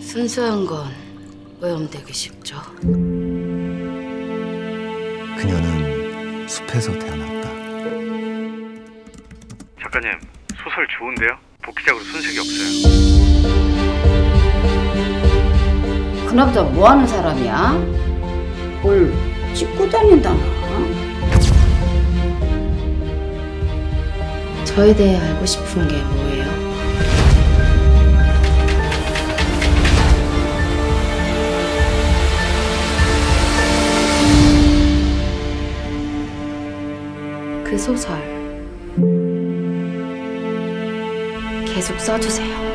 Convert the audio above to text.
순수한 건 오염되기 쉽죠. 그녀는 숲에서 태어났다. 작가님, 소설 좋은데요? 복귀작으로 손색이 없어요. 그 남자 뭐 하는 사람이야? 뭘 찍고 다닌다나? 저에 대해 알고 싶은 게 뭐예요? 그 소설 계속 써주세요.